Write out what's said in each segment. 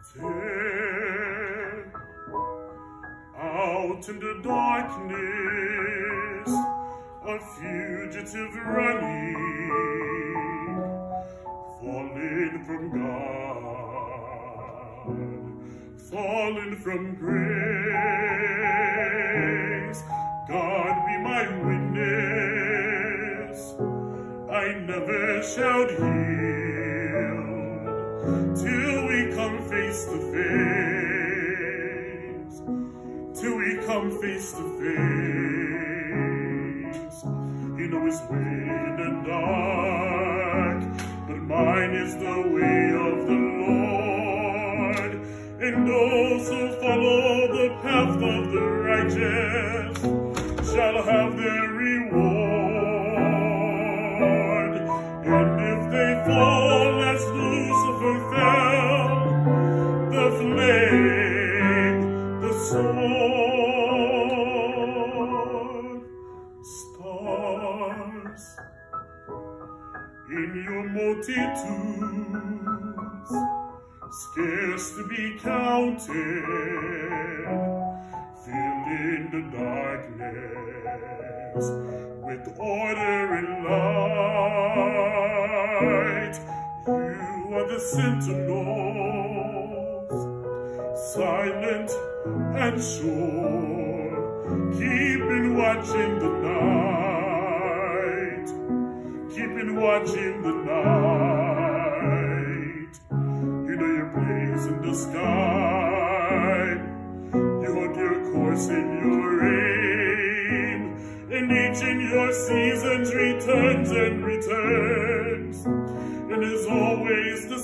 There, out in the darkness, a fugitive running, fallen from God, fallen from grace. God be my witness, I never shall yield till we come face to face, till we come face to face. You know his way in the dark, but mine is the way of the Lord. And those who follow the path of the righteous shall have their reward. And if they fall as Lucifer fell, the flame, the sword, stars in your multitudes, scarce to be counted, filling the darkness with order and light. You are the sentinels, silent and sure, keeping watch in the night, keeping watch in the night. You know your place in the sky, you hold your course in your aim, and each in your seasons returns and returns, and is always the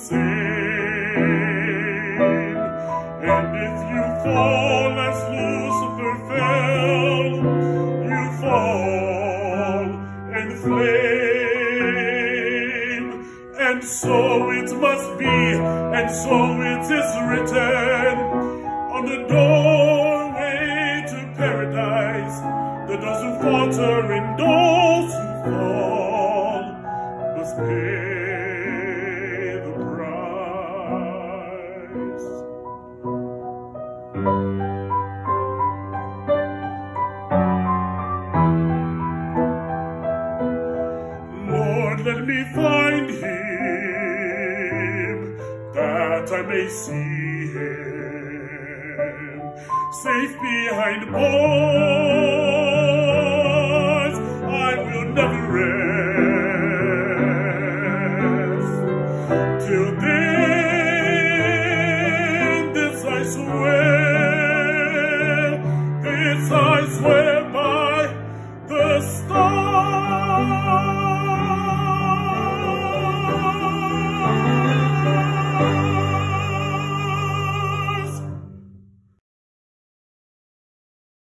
same. And if you fall as Lucifer fell, you fall and flame. And so it must be, and so it is written on the doorway to paradise, that those who falter and those who fall must pay the price. Lord, let me find him, that I may see him, safe behind bars.